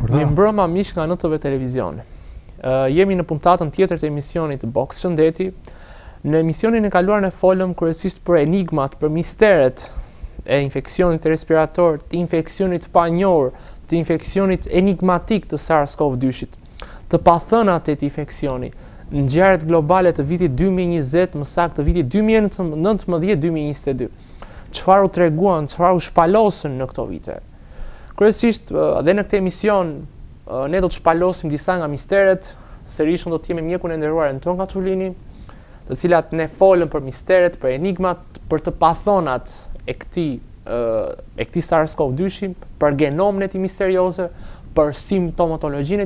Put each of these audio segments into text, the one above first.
Mirëmbrëma miq nga NTV Televizion. Jemi në puntatën tjetër të emisionit Box Shëndeti. Në emisionin e kaluar ne folëm kryesisht për enigmat, për misteret e infeksionit respirator, të infeksionit panjohur, të infeksionit enigmatik të SARS-CoV-2-shit, të pathënat e këtij infeksioni, ngjarjet globale të vitit 2020, më saktë të vitit 2019-2022. Çfarë u treguan, çfarë u shpalosën në këto vite. Kryesisht edhe në këtë emision ne do të shpalosim disa nga misteret, sërish do të jemi mjekun e nderuar Anton Kaçulini, të cilat ne folën për misteret, për enigmat, për të pathonat e këtij SARS-CoV-2-shi, për genomin e tij misterioze, për simptomatologjinë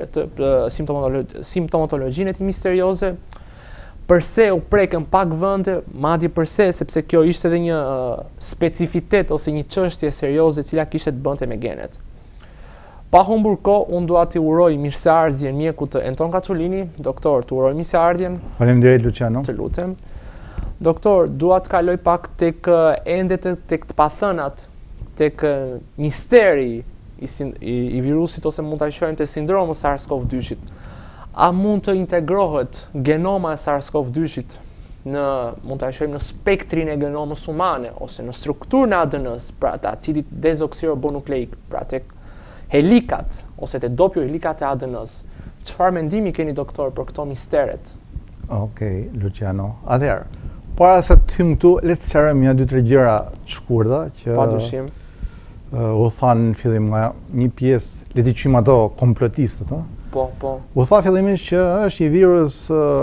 e tij misterioze, përse u prekën pak vende, madje përse, sepse kjo ishte edhe një specifitet ose një çështje serioze e cila kishte të bënte me genet. Pa humbur kohë, unë dua t'i uroj mirëseardhjen mjekut të Anton Kaçulini. Doktor, t'uroj mirëseardhjen. Faleminderit Luciano. Të lutem. Doktor, dua të kaloj pak tek të pathënat, tek misteri i virusit, ose mund ta quajmë të sindromit SARS-CoV-2-shit. A mund të integrohet genoma e SARS-CoV-2-shit mund ta quajmë në spektrin e genomës humane ose në strukturën e ADN-s, pra të acidit dezoksiribonukleik, pra tek helikat ose të dopiohelikat e ADN-s. Çfarë mendimi keni, doktor, për këto misteret? Okej, Luciano. Atëherë, para se të hym këtu, le të sqarojmë një 2-3 gjëra të shkurta që Padyshim. U thanë në fillim nga një pjesë, le të quajmë ato komplotistët, ëh. Po. U tha fillimisht që është një virus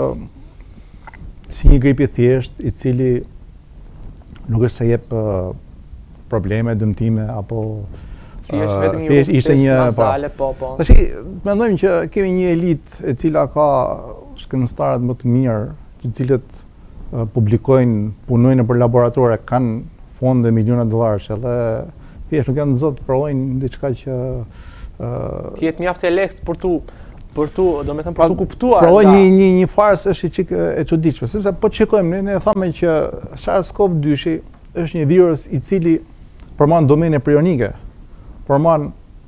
si një grip i thjesht, i cili nuk është se jep probleme, dëmtime apo thjesht vetëm një uftë nasale, po. Tashi mendojmë që kemi një elitë e cila ka shkencëtarët më të mirë, të cilët publikojnë, punojnë nëpër laboratore, kanë fonde miliona dollarësh, edhe thjesht nuk janë zot të provojnë diçka që të jetë mjaft e lehtë për tu, domethënë për tu kuptuar. Provoj një farsë është çik e çuditshme, sepse po shikojmë, ne thamë që SARS-CoV-2-shi është një virus i cili përmban domene prionike, përmban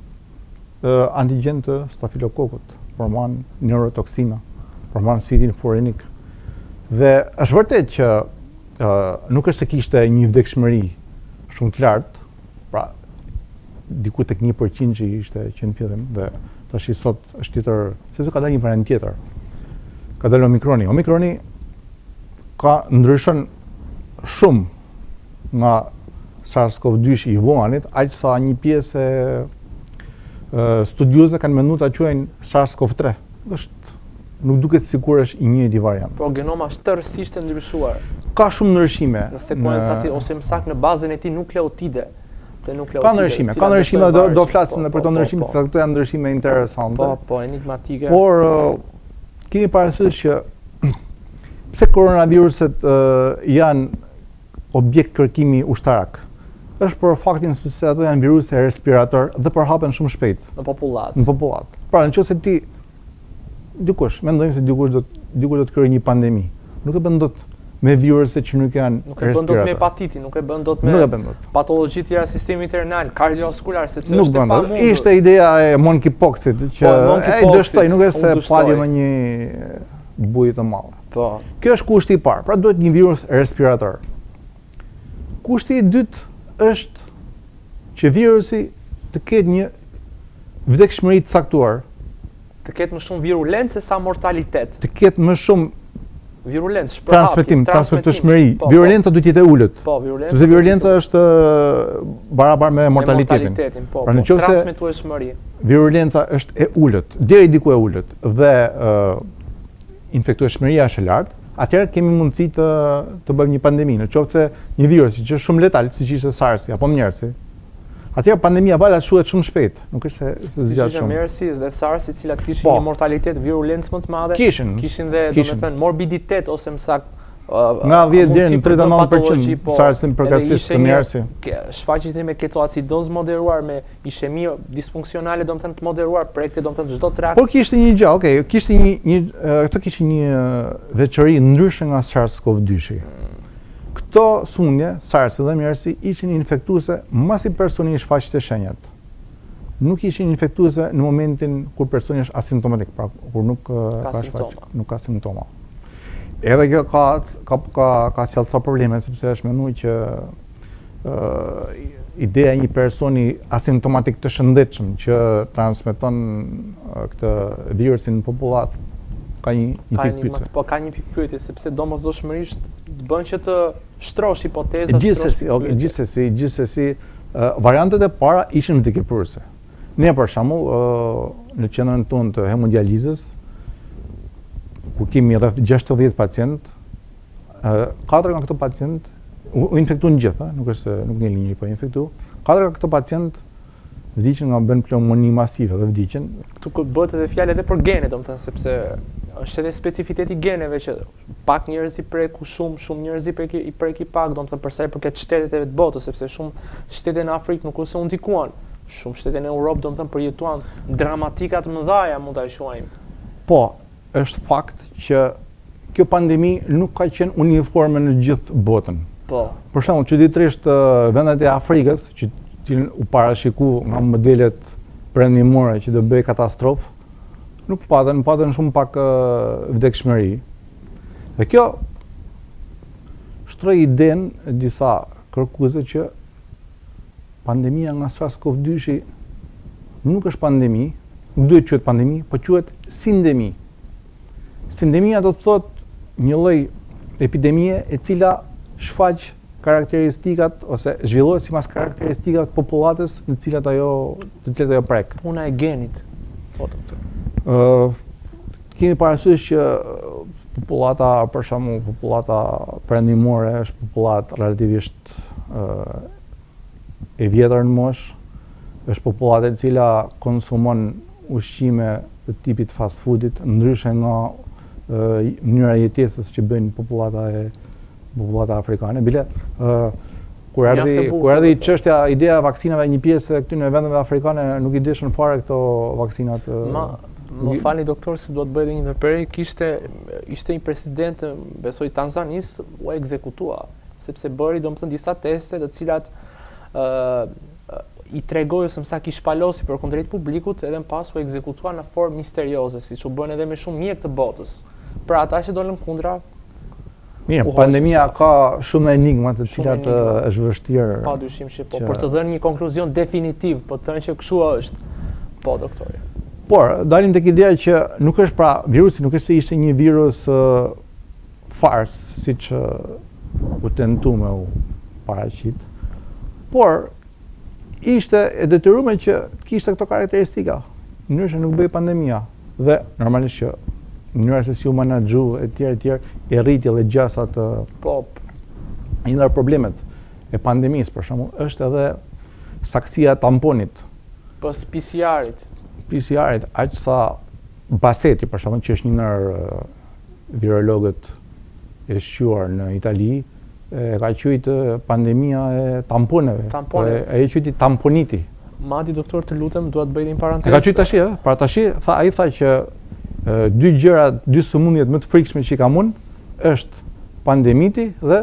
antigjen të stafilokokut, përmban neurotoksina, përmban sidin furinik. Dhe është vërtet që nuk është se kishte një vdekshmëri shumë të lartë, pra diku tek 1% që ishte që në fillim, dhe tash sot është tjetër, sepse ka dalë një variant tjetër. Ka dalë Omikroni. Omikroni ndryshon shumë nga SARS-CoV-2 i Wuhanit, aq sa një pjesë studiuesve kanë menduar ta quajnë SARS-CoV-3. Nuk duket sikur është i njëjti variant. Po genoma është tërësisht e ndryshuar. Ka shumë ndryshime. Në sekuencat ose më saktë në bazën e tij nukleotide. Ka ndryshime, do flasim për këto ndryshime, se këto janë ndryshime interesante. Po, enigmatike. Por kemi parasysh që pse koronaviruset janë objekt kërkimi ushtarak, është për faktin se ato janë viruse respirator dhe përhapen shumë shpejt në popullat. Pra, nëse ti mendojmë se dikush do të krijojë një pandemi, nuk e bën dot me viruse që nuk janë respirator. Nuk e bën dot me hepatitin, nuk e bën dot me patologji të tjera sistemi internal, kardiovaskular, sepse është e pamundur. Ishte ideja e monkeypoxit që ai dështoi, nuk është se pati më një bujë të madhe. Po. Kjo është kushti i parë, pra duhet një virus respirator. Kushti i dytë është që virusi të ketë një vdekshmëri të caktuar, të ketë më shumë virulencë se sa mortalitet. Të ketë më shumë virulencë, transmetëshmëri. Virulenca duhet të jetë e ulët. Po, virulenca. Sepse virulenca është barabar me mortalitetin. Po, transmetueshmëri. Virulenca është e ulët, deri diku e ulët, dhe infektueshmëria është e lartë, atëherë kemi mundësi të bëjmë një pandemi. Në qoftë se një virus që është shumë letal, siç ishte SARS-i apo MERS-i, atëherë pandemia valet shuhet shumë shpejt, nuk është se zgjat shumë. Si MERS-i dhe SARS-i, të cilat kishin një mortalitet, virulencë më të madhe, kishin dhe domethënë morbiditet ose më saktë nga 10 deri në 39% SARS-in përkatësisht të MERS-i. Shfaqjet me ketoacidoz moderuar, me ishemi disfunksionale domethënë të moderuar, prekte domethënë çdo trakt. Por kishte një gjë, okay, këto kishin një veçori ndryshe nga SARS-CoV-2-shi. Këto sumje, SARS dhe MERS-i, ishin infektuese masi personi i shfaqte shenjat. nuk ishin infektuese në momentin kur personi është asimptomatik, pra kur nuk ka simptoma. Edhe kjo ka sjellë ca probleme, sepse është menuar që ideja e një personi asimptomatik të shëndetshëm që transmeton këtë virusin në popullat ka një pikë pyetje. Po ka një pikë pyetje sepse domosdoshmërisht bën që të shtrosh hipoteza. Gjithsesi, variantet e para ishin vdekjepërse. Ne për shembull në qendrën tonë të hemodializës, ku kemi rreth 60 pacient, 4 nga këto pacient u infektuan gjithë, nuk është se nuk një linjë, po infektu. 4 nga këto pacient vdiqën nga bën pneumoni masive dhe vdiqën. Këtu bëhet edhe fjalë edhe për gene, domethënë sepse është edhe specifiteti geneve që pak njerëz i preku shumë njerëz i preki pak, domethënë për sa i përket shteteve të botës, sepse shumë shtete në Afrikë nuk ose u ndikuan. Shumë shtete në Europë domethënë përjetuan dramatika të mëdha, mund ta quajmë. Po, është fakt që kjo pandemi nuk ka qenë uniforme në gjithë botën. Po. Për shembull, çuditërisht vendet e Afrikës, që u parashiku nga modelet perëndimore që do bëj katastrofë, nuk patën shumë pak vdekshmëri. Dhe kjo shtroi idenë e disa kërkuesve që pandemia nga SARS-CoV-2 nuk është pandemi, nuk duhet quhet pandemi, po quhet sindemi. Sindemia do të thotë një lloj epidemie e cila shfaq karakteristikat ose zhvillohet sipas karakteristikat popullatës në të cilat ajo prek. Puna e genit. Po doktor. Kemi parasysh që popullata, për shembull, popullata perëndimore është popullat relativisht e vjetër në moshë, është popullata e cila konsumon ushqime të tipit fast foodit, ndryshe nga mënyra e jetesës që bëjnë popullata afrikane. Bile kur erdhi çështja, ideja e vaksinave, një pjesë e këtyre vendeve afrikane nuk i dishën fare këto vaksinat. Më falni doktor se do të bëj edhe një ndërprerje, ishte një president, besoj Tanzanis, u ekzekutua, sepse bëri domethënë disa teste të cilat i tregoi ose sa kish palosi për kundrejt publikut, edhe më pas u ekzekutua në formë misterioze, siç u bën edhe me shumë mjek të botës. Për ata që dolën kundra. Mirë, pandemia ka shumë enigma të cilat është vështirë. Padyshim që po, për të dhënë një konkluzion definitiv, po të thënë që kështu është. Po, doktori. Por, dalim tek ideja që nuk është pra virusi, nuk është se ishte një virus fars, siç u tentuam u paraqit. Por ishte e detyruar që të kishte këto karakteristika. Ndryshe nuk bëi pandemia dhe normalisht që mënyra se si u menaxhu etj e rriti dhe gjasa të një ndër problemet e pandemisë për shembull është edhe saktësia e tamponit. Pas PCR-it. PCR-it, aq sa Bassetti për shembull, që është një ndër virologët e shquar në Itali, ka quajtë pandemia e tamponeve. Ai e quajti tamponiti. Madje doktor, të lutem, dua të bëj një parantezë. E ka quajtë tash, para tash ai tha që dy sëmundjet më të frikshme që i kam unë është pandemiti dhe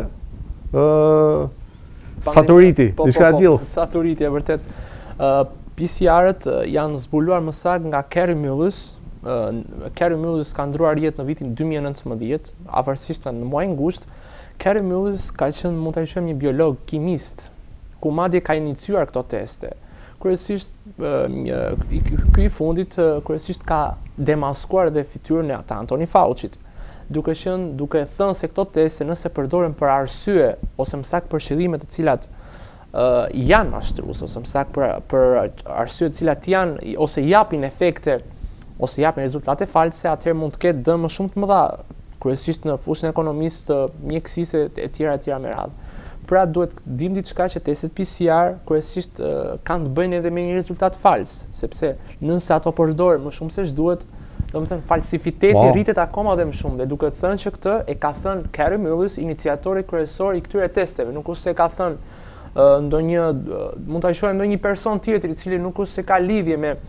saturiti, diçka e tillë. Saturiti, e vërtet. PCR-et janë zbuluar më saktë nga Kary Mullis. Kary Mullis ka ndruar jetë në vitin 2019, avarsisht në muaj ngusht. Kary Mullis ka qenë, mund ta quajmë, një biolog kimist, ku madje ka iniciuar këto teste. Kryesisht ky i fundit kryesisht ka demaskuar dhe fytyrën e Anthony Fauci-t, duke thënë se këto teste nëse përdoren për arsye ose më saktë për qëllime të cilat janë mashtruese, ose më saktë për arsye të cilat janë ose japin efekte ose japin rezultate false, atëherë mund të ketë dëmë shumë të mëdha, kryesisht në fushën e ekonomisë, të mjekësisë e tjera me radhë. Pra duhet dim diçka që testet PCR kryesisht kanë të bëjnë edhe me një rezultat fals, sepse nëse ato përdoren më shumë se ç'duhet, domethënë falsifiteti rritet akoma dhe më shumë, dhe duke thënë që këtë e ka thënë Kary Mullis, iniciatori kryesor i këtyre testeve, nuk është se ka thënë mund ta quajmë ndonjë person tjetër i cili nuk është se ka lidhje me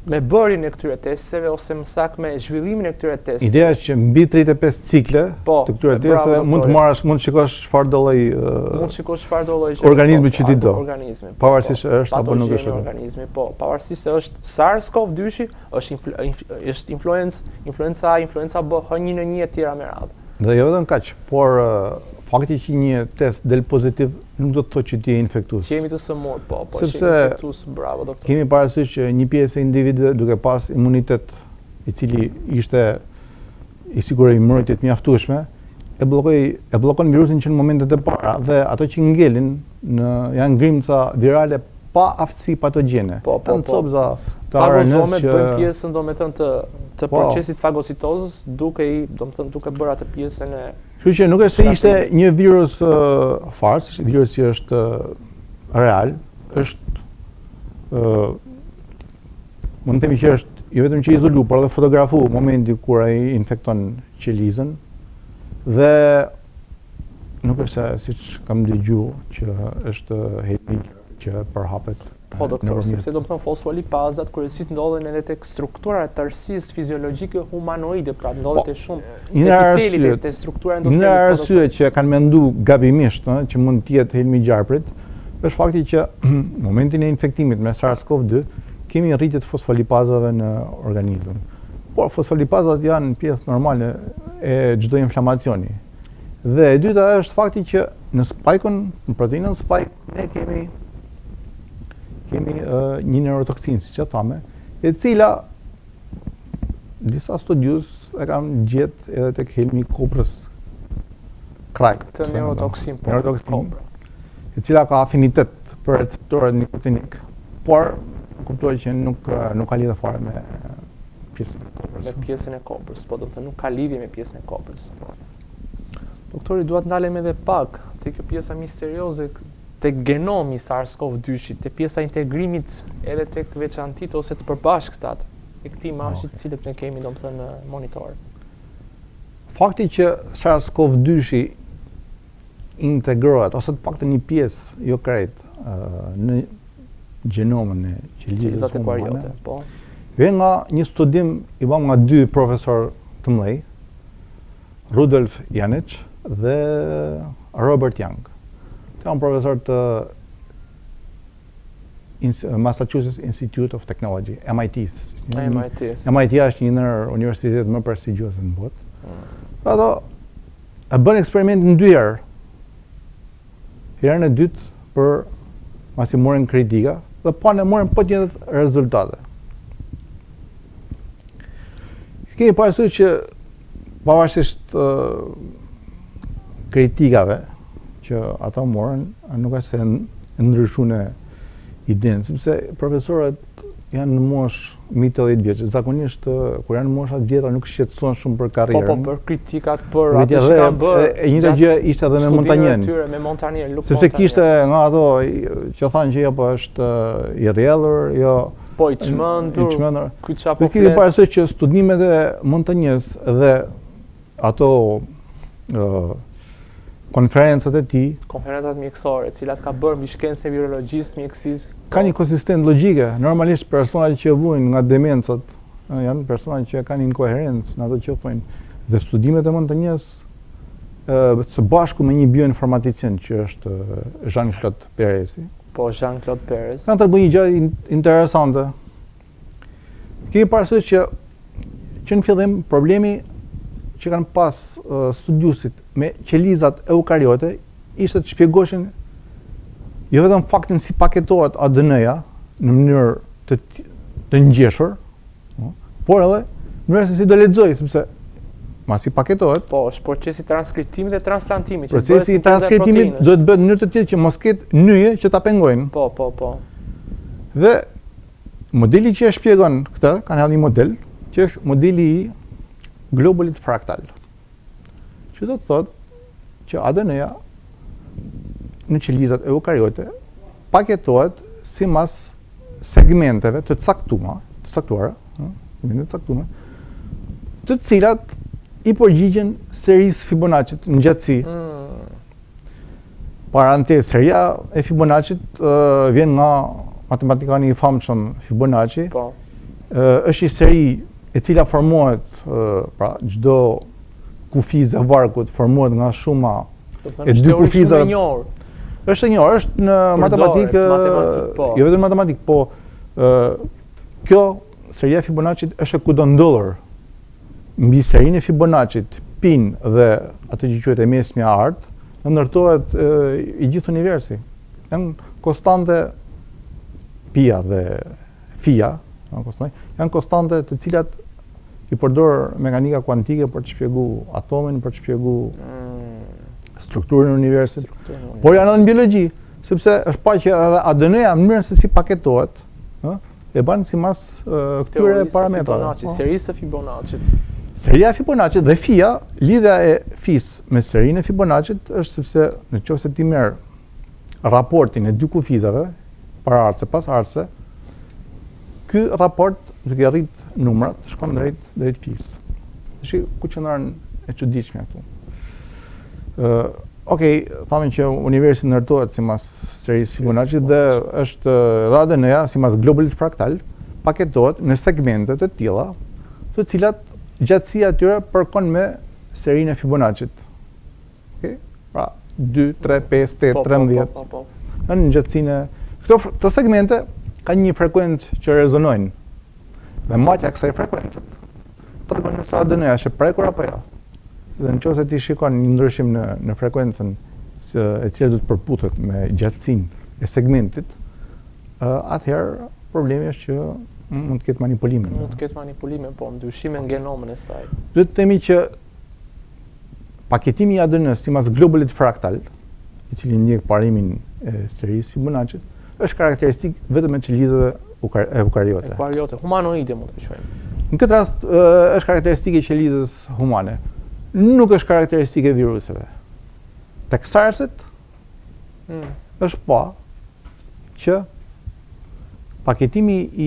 me bërjen e këtyre testeve ose më saktë me zhvillimin e këtyre testeve. Ideja është që mbi 35 cikle Po, të këtyre bravo, testeve mund të doktore. marrësh, mund të shikosh çfarë do lloj Mund të shikosh çfarë do lloj organizmi që ti do. Organizmi. Pavarësisht se është apo nuk është. Patogjeni organizmi, po, pavarësisht se është SARS-CoV-2 është influenca B H1N1 e tjera me radhë. Dhe jo vetëm kaq, por fakti që një test del pozitiv nuk do të thotë që ti je infektues. Që jemi të sëmur, po, Sepse jemi infektues, bravo doktor. Kemi parasysh që një pjesë e individëve duke pas imunitet i cili ishte i siguroj mbrojtje të mjaftueshme, e bllokon virusin që në momentet e para dhe ato që ngelin janë ngrimca virale pa aftësi patogjene. Po. Copza të Fagozomet RNA-s që bëjnë pjesën domethënë të procesit fagositozës, duke bërë atë pjesën e. Kështu që nuk është se ishte një virus fals, virus që është real, është mund të themi që është jo vetëm që izolu, por edhe fotografu momenti kur ai infekton qelizën dhe nuk është siç kam dëgjuar që është helmi që përhapet. Po doktor, sepse domethënë fosfolipazat kryesisht ndodhen edhe tek strukturat e tërësisë fiziologjike humanoide, pra ndodhet e shumë te epitelit, te struktura endoteliore. Një arsye që kanë menduar gabimisht që mund të jetë helmi gjarprit është fakti që në momentin e infektimit me SARS-CoV-2 kemi rritje të fosfolipazave në organizëm. Por fosfolipazat janë pjesë normale e çdo inflamacioni. Dhe e dyta është fakti që në spike-un, në proteinën spike, ne kemi një neurotoksinë, siç e thamë, e cila disa studios e kanë gjetë edhe tek helmi kobrës. Këtë neurotoksinë kobra, e cila ka afinitet për receptorët nikotinik, por kuptohet që nuk ka lidhje fare me pjesën e kobrës. Me pjesën e kobrës, po do të thënë nuk ka lidhje me pjesën e kobrës. Doktori, duat ndalem edhe pak te kjo pjesa misterioze tek genomi SARS-CoV-2, te pjesa integrimit edhe tek veçantit ose të përbashkëtat e këtij mashit të cilët ne kemi domethënë në monitor. Fakti që SARS-CoV-2 integrohet ose të paktën një pjesë jo krejt në gjenomën e qelizës humane, po. Vjen nga një studim i bëm nga dy profesor të mëdhenj, Rudolf Janich dhe Robert Young. Janë profesor të Massachusetts Institute of Technology, MIT. MIT është një ndër universitetet më prestigjiose në botë. Ato e bën eksperimentin 2 herë. Herën e dytë për masi morën kritika dhe morën po të njëjtat rezultate. Kemi parasysh që pavarësisht kritikave që ata morën, nuk është se ndryshuan idenë, sepse profesorët janë në moshë mbi 80 vjeç. Zakonisht kur janë në mosha të vjetra nuk shqetësohen shumë për karrierën. Po, për kritikat, për atë që kanë bërë. E njëjta gjë ishte edhe me Montanien. Me Montanien, sepse kishte nga ato që thanë që po është i rrjedhur, jo po i çmendur. Ky çapo. Kemi parasysh që studimet e Montanies dhe ato konferencat e tij, konferencat mjekësore, të cilat ka bërë mbi shkencën e virologjisë, mjekësisë, ka një konsistencë logjike. Normalisht personat që vujnë nga demencat janë persona që kanë inkoherencë në ato që thonë. Dhe studimet e Montanies së bashku me një bioinformaticien që është Jean-Claude Perezi. Po, Jean-Claude Perez. Kanë treguar një gjë interesante. Kemi parasysh që në fillim problemi që kanë pas studiusit me qelizat eukariote ishte të shpjegoshin jo vetëm faktin si paketohet ADN-ja në mënyrë të ngjeshur, por edhe në mënyrë se si do lexoj, sepse masi paketohet. Po, është procesi i transkriptimit dhe transplantimit. Procesi i transkriptimit duhet të bëhet në mënyrë të tillë që mos ketë nyje që ta pengojnë. Po. Dhe modeli që e shpjegon këtë, kanë një model që është modeli i globulit fraktal. Që do të thotë që ADN-ja në qelizat eukariote paketohet sipas segmenteve të caktuara, të cilat i përgjigjen serisë Fibonacci në gjatësi. Parantezë, seria e Fibonacci vjen nga matematikani i famshëm Fibonacci. Po. është një seri e cila formohet, pra çdo kufizë e vargut formohet nga shuma e dy kufizave. Është e njohur, është në matematikë, jo vetëm matematikë, po kjo seria e Fibonacci është e kudo ndodhur. Mbi serinë e Fibonacci, pin dhe atë që quhet e mesmja art, ndërtohet i gjithë universi. Janë konstante pia dhe fia, janë konstante të cilat i përdor mekanika kuantike për të shpjeguar atomin, për të shpjeguar strukturën e universit, por janë edhe në biologji, sepse është pa që edhe ADN-ja në mënyrën se si paketohet, e bën sipas këtyre parametrave. Serisë e Fibonacci. Seria e Fibonacci dhe fia, lidhja e fis me serinë e Fibonacci është sepse nëse ti merr raportin e dy kufizave, para artse pas artse, ky raport duke rrit numrat shkon drejt fis. Tash ku qëndron e çuditshme këtu. Okej, thamë që universi ndërtohet sipas serisë Fibonacci dhe është dhe ADN-ja sipas globulit fraktal paketohet në segmente të tilla, të cilat gjatësia e tyre përkon me serinë e Fibonacci. Okej? Pra 2, 3, 5, 8, 13. Në gjatësinë këto segmente kanë një frekuencë që rezonojnë. Dhe matja e kësaj frekuencë tregon nëse ADN-ja është e prekur apo jo. Dhe nëse ti shikon një ndryshim në frekuencën e cila do të përputet me gjatësinë e segmentit, atëherë problemi është që mund të ketë manipulime. Mund të ketë manipulime, po, ndryshime në genomën e saj. Duhet të themi që paketimi i ADN-s sipas globulit fraktal, i cili ndjek parimin e serisë Fibonacci, është karakteristik vetëm e qelizave eukariote. Eukariote, humanoide mund të quajmë. Në këtë rast është karakteristike e qelizës humane. Nuk është karakteristike e viruseve. Tek SARS-et është pa që paketimi i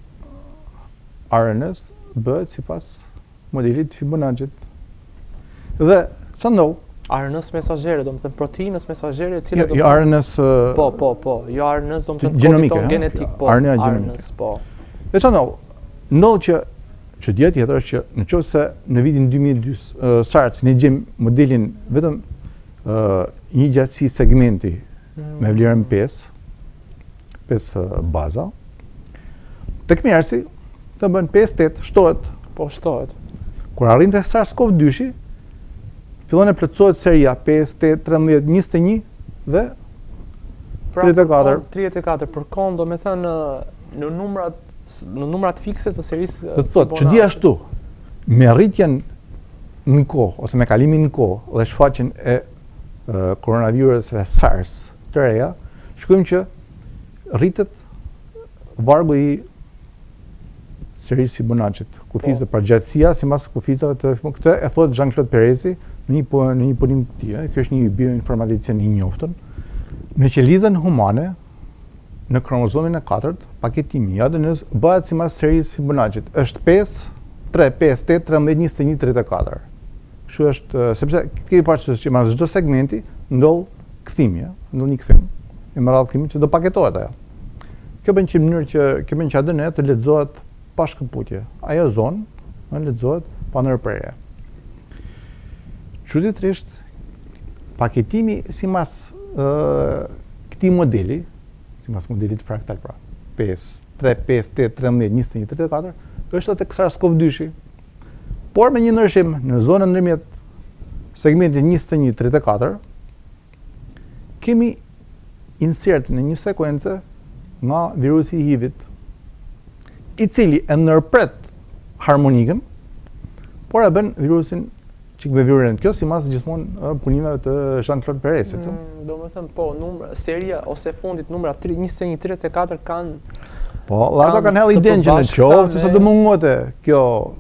RNA-s bëhet sipas modelit Fibonacci. Dhe çfarë ndodh? RNA-s mesazhere, domethënë proteinës mesazhere e cila do RNA-s po, jo RNA-s domethënë kodit genetik, po, RNA-s, po. Dhe çfarë ndodh? Ndodh që çudia tjetër është që nëse në vitin 2002 SARS ne gjejmë modelin vetëm një gjatësi segmenti me vlerën 5 baza, tek mjersi të bën 5-8, shtohet. Po, shtohet. Kur arrin te SARS-CoV-2, fillon e plotësohet seria 5, 8, 13, 21 dhe 34. 34 përkon domethënë në numrat fikse të serisë Fibonacci. Do thotë, çudia ashtu, me rritjen në kohë ose me kalimin në kohë dhe shfaqjen e koronaviruseve SARS të reja, shikojmë që rritet vargu i serisë Fibonacci, kufizë për gjatësia sipas kufizave të këtë e thotë Jean-Claude Perezi në një punim të tij. Ky është një bioinformaticien i njoftën. Në qelizën humane, në kromozomin e 4, paketimi i ADN-s bëhet sipas serisë Fibonacci. Është 5, 3, 5, 8, 13, 21, 34. Kështu është, sepse kemi parasysh që mas çdo segmenti ndodh kthimi, ndodh një kthim. Me radhë kthimi që do paketohet ajo. Kjo bën që ADN të lexohet pa shkëputje. Ajo zonë lexohet pa ndërprerje. Çuditërisht, paketimi sipas këtij modeli, sipas modelit fraktal pra, 5, 3, 5, 8, 13, 21, 34, është tek SARS-CoV-2. Por me një ndryshim në zonën ndërmjet segmentit 21-34, kemi insert në një sekuencë nga virusi i HIV-it, i cili e ndërpret harmonikën, por e bën virusin çik me virulent. Kjo sipas gjithmonë punimeve të Jean-Claude Perezit. Domethënë po, seria ose fundit numra 21-34 kanë. Po, ata kanë hedhë idenë që në qoftë se do mungote kjo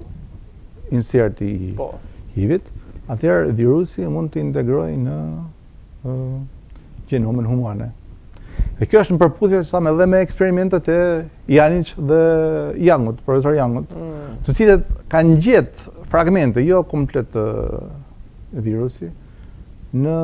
insert i HIV-it, atëherë virusi mund të integrojë në gjenomin humane. Dhe kjo është në përputhje edhe me eksperimentet e Janich dhe Youngut, profesor Youngut, të cilët kanë gjetë fragmente, jo komplet virusi, në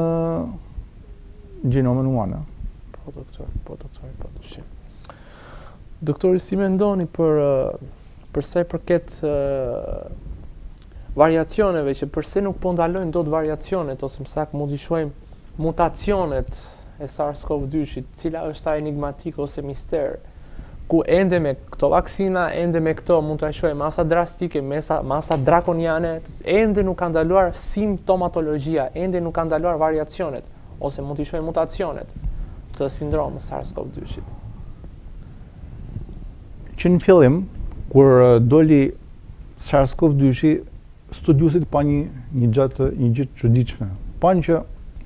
gjenomin humane. Po doktor. Doktori, si mendoni për Për sa i përket variacioneve, që përse nuk po ndalojnë dot variacionet, ose më saktë mund t'i quajmë mutacionet e SARS-CoV-2-shit, cila është ta enigmatik ose mister, ku ende me këto vaksina, ende me këto mund t'a quajmë masa drastike, masa drakoniane, ende nuk ka ndaluar simptomatologjia, ende nuk ka ndaluar variacionet, ose mund t'i quajmë mutacionet të sindromit SARS-CoV-2-shit. Që në fillim, kur doli SARS-CoV-2-shi, studiuesit pa një gjë çuditshme. Panë që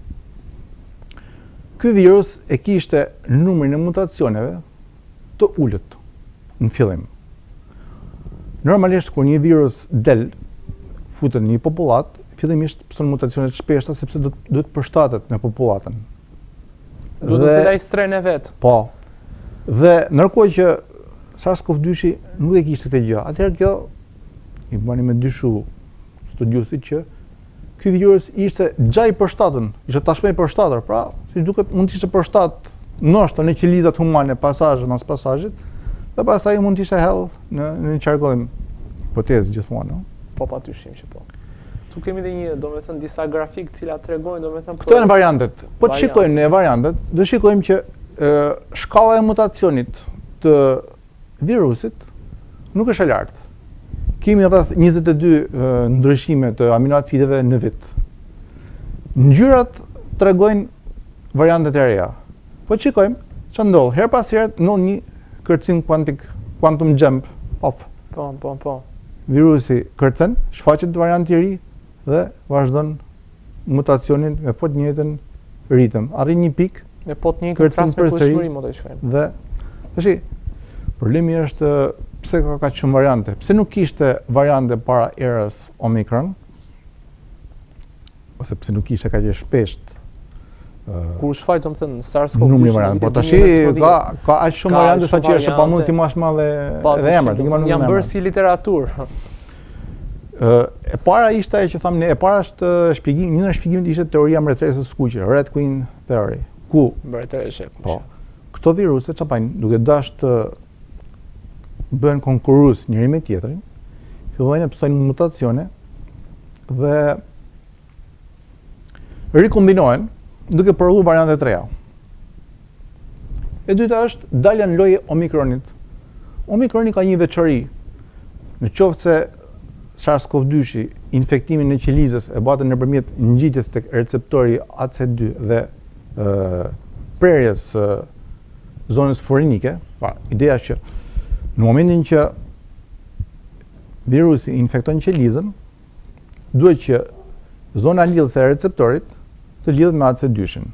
ky virus e kishte numrin e mutacioneve të ulët në fillim. Normalisht kur një virus futet në një popullat, fillimisht pëson mutacione të shpeshta sepse do të përshtatet me popullatën. Do të zgjidhej strene vet. Po. Dhe ndërkohë që SARS-CoV-2-shi nuk e kishte këtë gjë, atëherë kjo i bani me dyshu studiuesit që ky virus ishte gjaj përshtatën, ishte tashmë i përshtatër, pra si duket mund të ishte përshtat ndoshta në qelizat humane pasazh mas pasazhit, dhe pastaj mund të ishte hell në qarkullim, hipotezë gjithmonë, no? Po patyshim që po. Tu kemi dhe një, domethënë disa grafik të cilat tregojnë domethënë këto janë variantet. Po të shikojmë në variantet, do shikojmë që shkalla e mutacionit të virusit nuk është e lartë. Kemi rreth 22 ndryshime të aminoacideve në vit. Ngjyrat tregojnë variantet e reja. Po shikojmë ç'a ndodh. Her pas here ndodh një kërcim kuantik, quantum jump up. Po. Virusi kërcen, shfaqet varianti i ri dhe vazhdon mutacionin me po të njëjtën ritëm. Arrin një pikë me po të njëjtën transmetueshmëri mund të shkojmë. Dhe tash problemi është pse ka kaq shumë variante. Pse nuk kishte variante para erës Omicron? Ose pse nuk kishte kaq e shpesht kur shfaq domethënë SARS-CoV-2 numri variant. Po tash ka aq shumë variante sa që është pa mund ti mash madhe edhe emrat, janë bërë si literaturë. E para ishte ajo që thamë ne, e para është shpjegim, një nga shpjegimet ishte teoria mbretëresës së kuqe, Red Queen Theory, ku mbretëresë. Po. Këto viruse çfarë bajnë, duke dashur të bëhen konkurrues njëri me tjetrin, fillojnë të pësojnë mutacione dhe rikombinohen duke përullu variante të reja. E dyta është dalja në lojë Omicronit. Omicroni ka një veçori. Në qoftë se SARS-CoV-2-shi infektimin në qelizës e bate nëpërmjet ngjitjes tek receptori AC2 dhe prerjes zonës forinike, ideja është që në momentin që virusi infekton qelizën, duhet që zona lidhëse e receptorit të lidhet me AC2-shin.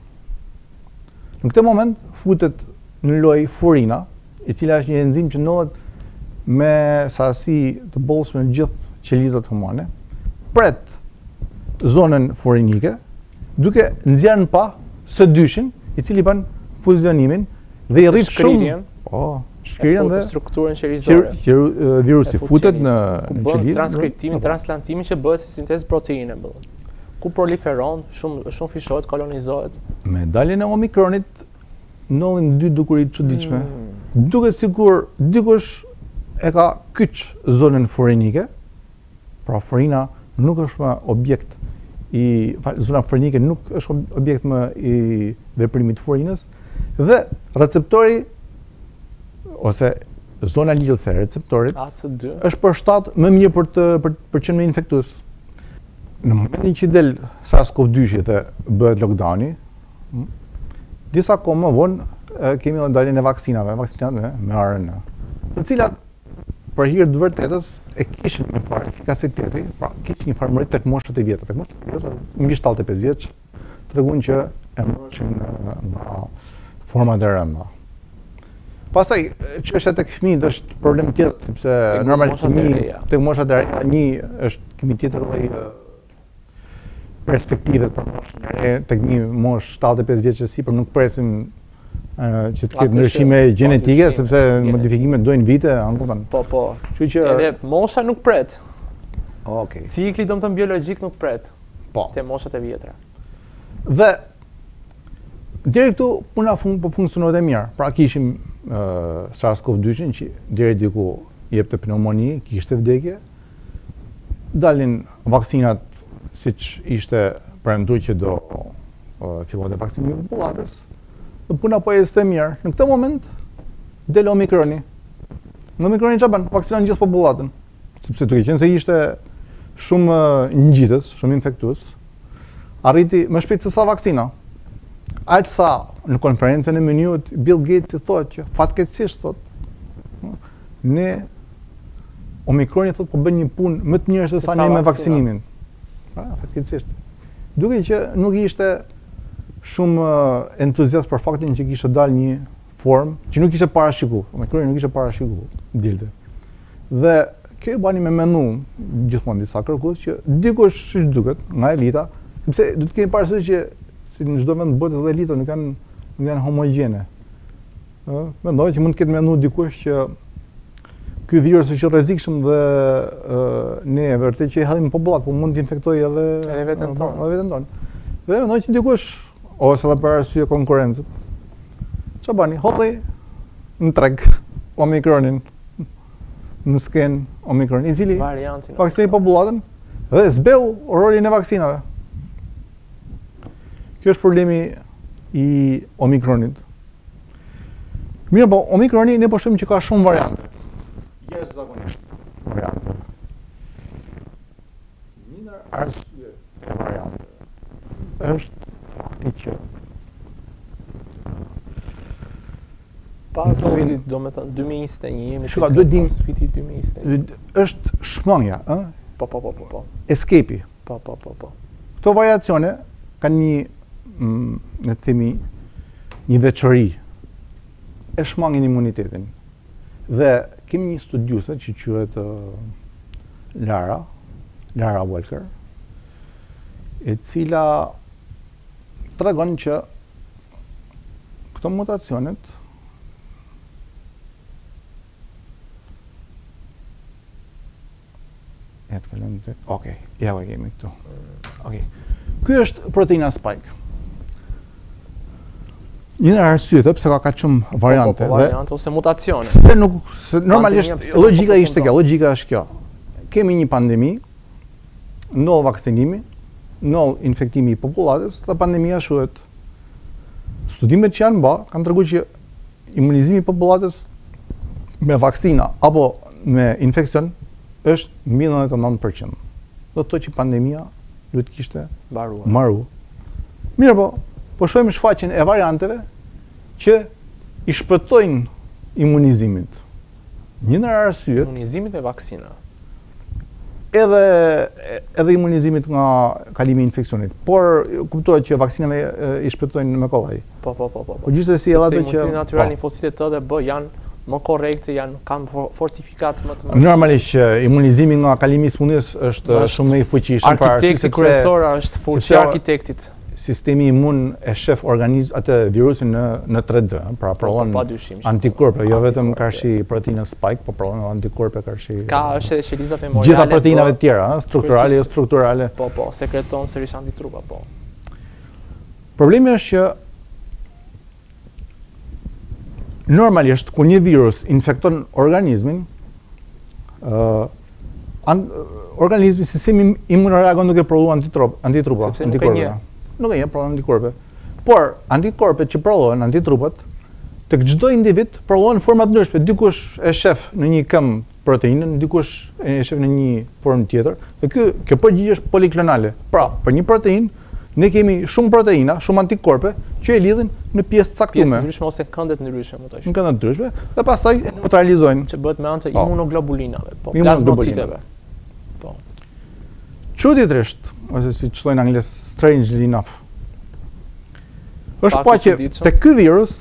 Në këtë moment futet në lojë furina, e cila është një enzim që ndodhet me sasi të bollshme në gjithë qelizat humane, pret zonën furinike, duke nxjerrë pa S2-shin, i cili bën fuzionimin dhe i rrit shumë shkrirjen dhe strukturën qelizore. Virusi futet në qelizë, transkriptimin, transplantimin që bëhet si sintezë proteine, ku proliferon, shumë fishohet, kolonizohet. Me daljen e Omicronit ndodhin dy dukuri të çuditshme. Duket sikur dikush e ka kyç zonën furinike, pra furina nuk është më objekt zona furinike nuk është objekt më i veprimit të furinës, dhe receptori ose zona lidhëse e receptorit AC2 është përshtat më mirë për qenë me infektues. Në momentin që del SARS-CoV-2 dhe bëhet lockdowni, disa kohë më vonë kemi daljen e vaksinave me RNA, të cilat për hir të vërtetës e kishin një farë efikasiteti, pra kishin një farë mëri tek moshat e vjetra, mbi 75 vjeç, treguan që e mbrosin nga format e rënda. Pastaj çështja tek fëmijët është problem tjetër, sepse normalisht tek moshat e reja një është kemi tjetër lloj perspektive për moshën e re, tek një moshë 75 vjeç e sipër nuk presim që të ketë ndryshime gjenetike, sepse modifikimet dojnë vite, kupton. Po. Kështu që edhe mosha nuk pret. Okej. Cikli domethënë biologjik nuk pret. Po. Te moshat e vjetra. Dhe deri këtu puna po funksionohet e mirë. Pra kishim SARS-CoV-2 që deri diku jepte pneumoni, kishte vdekje. Dalin vaksinat siç ishte premtuar që do fillonte vaksinimi i popullatës. Dhe puna po ecte mirë. Në këtë moment del Omikroni. Në Omikroni çfarë bën? Vaksinon gjithë popullatën. Sepse duke qenë se ishte shumë ngjitës, shumë infektues, arriti më shpejt se sa vaksina. Aq sa në konferencën e Meniut Bill Gates i thotë që fatkeqësisht thotë ne Omikroni thotë po bën një punë më të mirë se sa ne me vaksinimin. Fatkeqësisht. Duke që nuk ishte shumë entuziast për faktin që kishte dalë një formë që nuk ishte parashikuar. Omikroni nuk ishte parashikuar dilte. Dhe kjo bani me menu gjithmonë disa kërkues që dikush siç duket nga elita, sepse do të kemi parasysh që si në çdo vend botë edhe elita nuk janë homogjene. Mendoj që mund të ketë menu dikush që ky virus është i rrezikshëm dhe ne vërtet që i hallim popullat, po mund të infektojë edhe veten tonë. Dhe mendoj që dikush ose edhe për arsye konkurrencë. Çfarë bani? Hodhi në treg Omikronin, në sken Omikron, i cili vaksinoi popullatën dhe zbeu rolin e vaksinave. Kjo është problemi i Omikronit. Mirë, po Omikroni ne po shohim që ka shumë variante. Jashtëzakonisht variante. Një ndër arsyet e variante është fakti që pas vitit, do me thënë 2021, jemi pas vitit 2021. Është shmangja, Po. Escape-i. Po. Këto variacione kanë ne themi, një veçori e shmangin imunitetin. Dhe kemi një studiuse që quhet Lara Walker, e cila tregon që këto mutacionet Okej, ja e kemi këtu. Okej. Ky është proteina spike. Një nga arsyet pse ka shumë variante variante ose mutacione. Normalisht logjika ishte kjo, logjika është kjo. Kemi një pandemi, ndodh vaksinimi, ndodh infektimi i popullatës, dhe pandemia shuhet. Studimet që janë bë kanë treguar që imunizimi i popullatës me vaksina apo me infekcion është mbi 99%. Do të thotë që pandemia duhet kishte mbaruar. Mirë, po shohim shfaqjen e varianteve që i shpëtojnë imunizimit. Një ndër arsyet imunizimit me vaksina. Edhe imunizimit nga kalimi i infeksionit, por kuptohet që vaksinave i shpëtojnë me kollaj. Po. Po gjithsesi edhe ato që natyral linfocitet T dhe B janë më korrekte, kanë fortifikat më të Normalisht që imunizimi nga kalimi i smundjes është shumë i fuqishëm para arkitekti kryesor është fuqia e arkitektit. Sistemi imun e shef atë virusin në 3D, pra prodhon antikorpe, jo vetëm karshi proteinës spike, po prodhon antikorpe karshi. Ka është edhe qelizat memoriale. Gjitha proteinave të tjera, strukturale jo strukturale. Po, sekreton sërish antitrupa, po. Problemi është që normalisht kur një virus infekton organizmin, organizmi, sistemi imun reagon duke prodhuar antitrupa, antikorpe. Nuk e një prodhon antikorpe. Por antikorpet që prodhohen, antitrupat, tek çdo individ prodhohen në forma të ndryshme. Dikush e shef në një këmbë proteinën, dikush e shef në një formë tjetër. Dhe kjo përgjigje është poliklonale. Pra, për një proteinë ne kemi shumë proteina, shumë antikorpe që e lidhin në pjesë caktuar. Pjesë ndryshme ose këndet ndryshme, më të Në këndet ndryshme dhe pastaj e neutralizojnë. Që bëhet me anë të imunoglobulinave, plazmociteve. Po. Çuditërisht, ose si thonë anglisht strangely enough. Është pa që te ky virus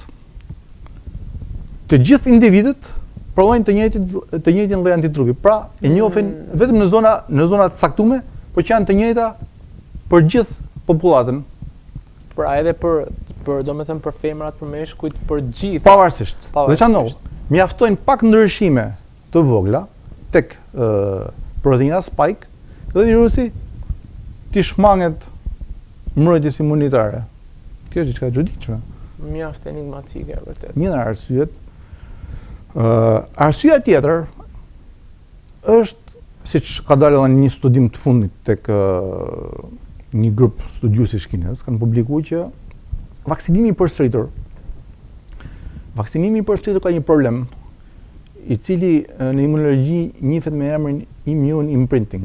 të gjithë individët prodhojnë të njëjtin lloj antitrupi. Pra, e njohin vetëm në zona të caktuara, por që janë të njëjta për gjithë popullatën. Pra edhe për domethënë për femrat, për meshkujt, për gjithë. Pavarësisht. Dhe çfarë ndodh? Mjaftojnë pak ndryshime të vogla tek proteina spike dhe virusi ti shmanget mbrojtjes imunitare. Kjo është diçka e çuditshme. Mjaft enigmatike vërtet. Një nga arsyet. Arsyeja tjetër është, siç ka dalë edhe një studim të fundit tek një grup studiuesish kinez, kanë publikuar që vaksinimi i përsëritur ka një problem i cili në imunologji njihet me emrin immune imprinting.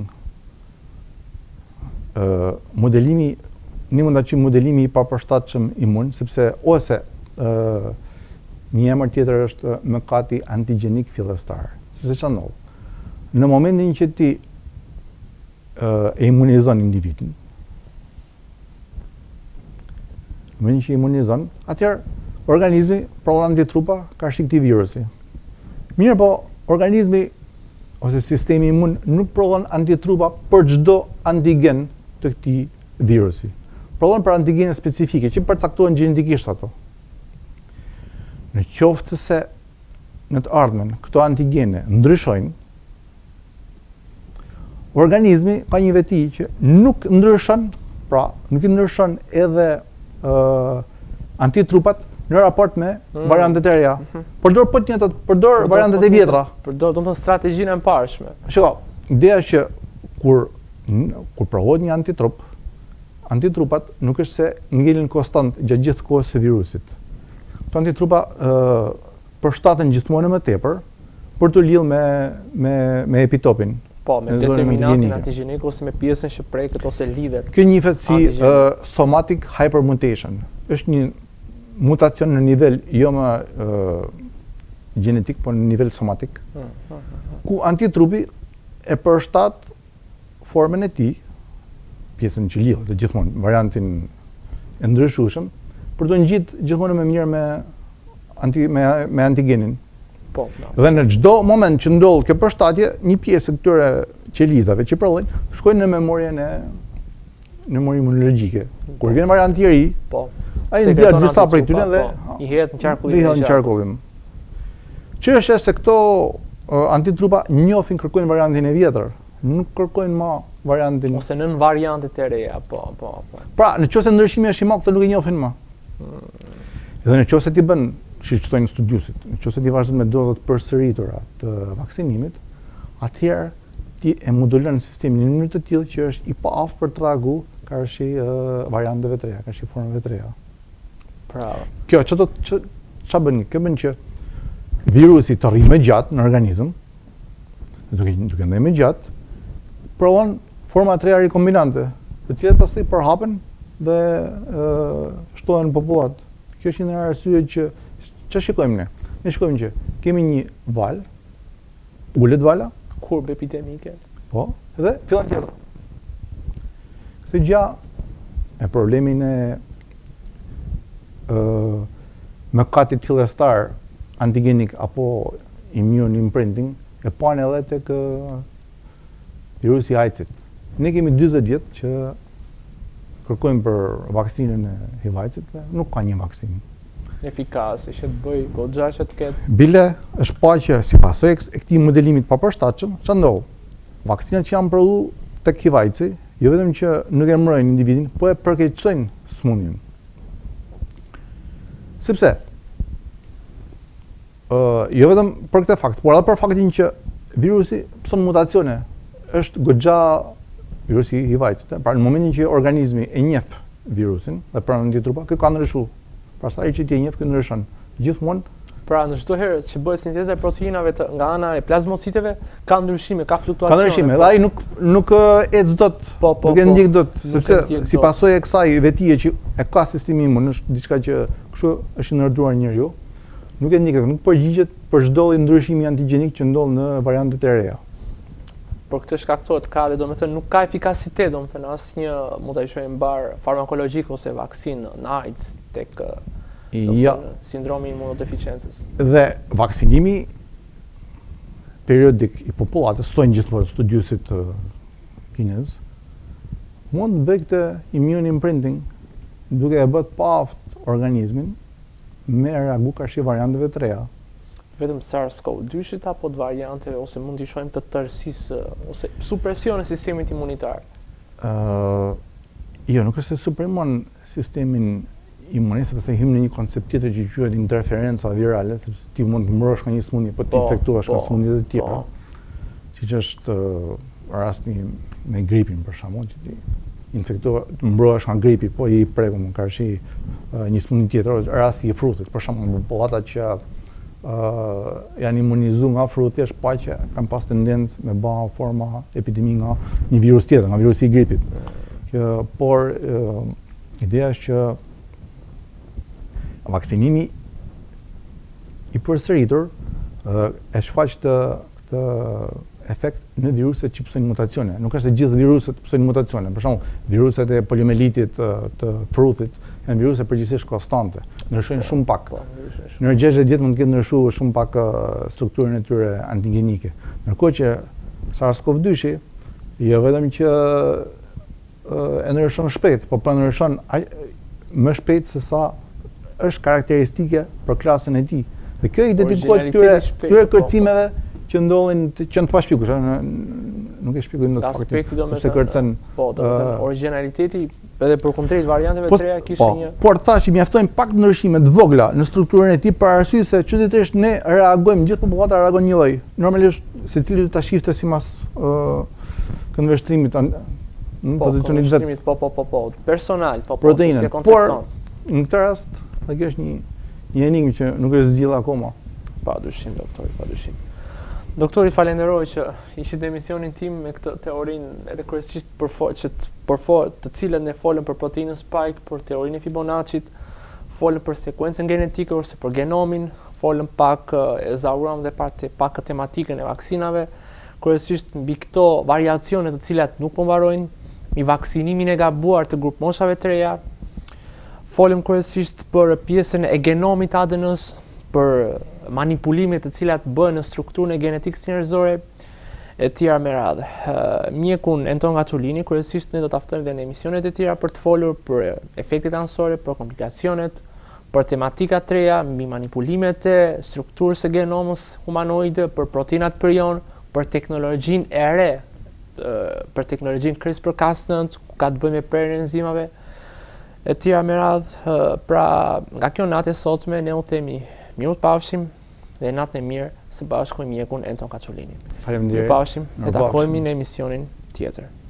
Modelimi, ne mund ta quajmë modelimi i papërshtatshëm imun, sepse ose një emër tjetër është mëkati antigjenik fillestar. Sepse çfarë ndodh? Në momentin që ti e imunizon individin, atëherë organizmi prodhon antitrupa kundër këtij virusi. Mirë, po organizmi ose sistemi imun nuk prodhon antitrupa për çdo antigen të këtij virusi. Prodhon për antigene specifike që përcaktohen gjenetikisht ato. Në qoftë se në të ardhmen këto antigene ndryshojnë, organizmi ka një veti që nuk ndryshon, pra nuk i ndryshon edhe antitrupat në raport me variantet e reja. Përdor po të njëjtat, përdor variantet e vjetra. Përdor, domethënë strategjinë e mparshme. Shiko, ideja është që kur provohet një antitrup, antitrupat nuk është se ngelen konstant gjatë gjithë kohës së virusit. Këto antitrupa përshtaten gjithmonë më tepër për të lidhur me epitopin. Po, me determinatin antigjenik ose me pjesën që preket ose lidhet. Kjo njihet si somatic hypermutation. Është një mutacion në nivel jo më gjenetik, po në nivel somatik, ku antitrupi e përshtat formën e tij, pjesën që lidhet gjithmonë, variantin e ndryshueshëm, për të ngjitur gjithmonë më mirë me antigenin. Po, dhe në çdo moment që ndodh kjo përshtatje, një pjesë e këtyre qelizave që prodhojnë shkojnë në memorien imunologjike. Kur vjen varianti i ri, po, ai nxjerr disa prej tyre dhe i hedh në qarkullim. Çështja është se këto antitrupa njohin, kërkojnë variantin e vjetër, nuk kërkojnë më variantin ose nën variantet e reja, po. Pra, nëse ndryshimi është i madh, këto nuk e njohin më. Edhe nëse ti bën, siç thonë studiuesit, nëse ti vazhdon me dozat përsëritura të vaksinimit, atëherë ti e modulon sistemin në mënyrë të tillë që është i paaftë për tregu karshi varianteve të reja, karshi formave të reja. Pra, kjo ç'a bën? Kjo bën që virusi të rrijë më gjatë në organizëm, duke ndërë më gjatë, provon forma të reja rikombinante, të cilat pastaj përhapen dhe shtohen në popullat. Kjo është një arsye që ç'a shikojmë ne? Ne shikojmë që kemi një val, ulet vala, kurbë epidemike. Po, dhe fillon tjetër. Këtë gjë e problemin e mëkatit fillestar antigenik apo immune imprinting e panë edhe tek virusi i AIDS-it. Ne kemi 40 vjet që kërkojmë për vaksinën e HIV-it dhe nuk ka një vaksinë efikase që të bëj goxha që të ketë. Bile është pa që si pasojë e këtij modelimit papërshtatshëm, ç'a ndodh? Vaksinat që janë prodhuar tek HIV-i, jo vetëm që nuk e mbrojnë individin, po e përkeqësojnë sëmundjen. Sepse jo vetëm për këtë fakt, por edhe për faktin që virusi pson mutacione, është goxha virusi i HIV-it. Pra në momentin që organizmi e njeh virusin dhe pranon antitrupa, kjo ka ndryshuar. Pastaj që ti e njeh, kjo ndryshon. Gjithmonë. Pra në çdo herë që bëhet sinteza e proteinave nga ana e plazmociteve, ka ndryshime, ka fluktuacione. Ka ndryshime, dhe ai nuk ec dot, nuk e ndjek dot, sepse si pasojë e kësaj vetie që e ka sistemi imun, është diçka që kështu është i ndërtuar njeriu, nuk e ndjek, nuk përgjigjet për çdo lloj ndryshimi antigjenik që ndodh në variantet e reja. Por këtë shkaktohet ka dhe domethënë nuk ka efikasitet, domethënë asnjë mund ta shojmë bar farmakologjik ose vaksinë në AIDS tek sindromi imunodeficiencës. Dhe vaksinimi periodik i popullatës, thonë gjithmonë studiuesit kinez, mund të bëjë këtë immune imprinting duke e bërë paaft organizmin me reagu karshi varianteve të reja. Vetëm SARS-CoV-2 apo të varianteve, ose mund t'i shojmë të tërësisë ose supresion e sistemit imunitar? Jo, nuk është se suprimon sistemin imunis, sepse hym në një koncept tjetër që quhet interferenca virale, sepse ti mund të mbrosh nga një sëmundje, po ti infektohesh nga sëmundjet e tjera. siç është rasti me gripin për shembull, që ti mbrohesh nga gripi, po i prekur më karshi një sëmundje tjetër, rasti i frutit, për shembull, popullat që janë imunizuar nga fruti është pa që kanë pas tendencë me bë forma epidemi nga një virus tjetër, nga virusi i gripit. Por ideja është që vaksinimi i përsëritur e shfaq të efekt në viruset që pësojnë mutacione. Nuk është se gjithë viruset pësojnë mutacione. Për shembull, viruset e poliomelitit të frutit janë viruse përgjithsisht konstante, ndryshojnë shumë pak. Në 60 vjet mund të ketë ndryshuar shumë pak strukturën e tyre antigenike. Ndërkohë që SARS-CoV-2 jo vetëm që e ndryshon shpejt, po ndryshon më shpejt se sa është karakteristike për klasën e tij. Dhe kjo i dedikohet këtyre kërcimeve që ndodhin që në të pashpjegur, nuk e shpjegoj në të faktin, sepse kërcen... Po, originaliteti edhe për kundrejt varianteve të reja kishte një... Por thash, i mjaftojnë pak ndryshime të vogla në strukturën e tij për arsye se çuditërisht ne reagojmë, gjithë popullata reagon një lloj. Normalisht secili do ta shifte sipas këndvështrimit pozicionit vet. Po, personal, po, proteinën. Por në këtë rast, kjo është një enigmë që nuk është zgjidhur akoma. Padyshim, doktor, padyshim. Doktori, falenderoj që ishit në emisionin tim me këtë teorinë edhe kryesisht të cilën ne folëm për proteinën spike, për teorinë e Fibonacci-t, folëm për sekuencën genetike ose për genomin, folëm pak e zahuram dhe pak tematikën e vaksinave, kryesisht mbi këto variacione të cilat nuk po mbarojnë, mbi vaksinimin e gabuar të grup moshave të reja, folëm kryesisht për pjesën e genomit ADN-s, për manipulimet të cilat bëhen në strukturën e genetikës njerëzore e tjera me radhë. Mjekun Anton Gaculini, kryesisht ne do ta ftojmë edhe në emisionet e tjera për të folur për efektet anësore, për komplikacionet, për tematika të reja, mbi manipulimet e strukturës së genomës humanoide, për proteinat prion, për teknologjinë e re, për teknologjinë CRISPR-Cas9, ku ka të bëjë me prerjen e enzimave e tjera me radhë. Pra, nga kjo natë e sotme ne u themi mirë pafshim dhe natën e mirë së bashku me mjekun Anton Gaculini. Faleminderit. Mirë pafshim, ne takohemi në emisionin tjetër.